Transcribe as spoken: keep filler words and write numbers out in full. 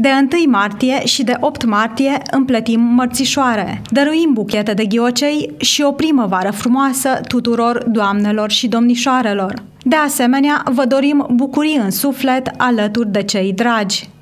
De întâi martie și de opt martie împletim mărțișoare, dăruim buchete de ghiocei și o primăvară frumoasă tuturor doamnelor și domnișoarelor. De asemenea, vă dorim bucurii în suflet alături de cei dragi.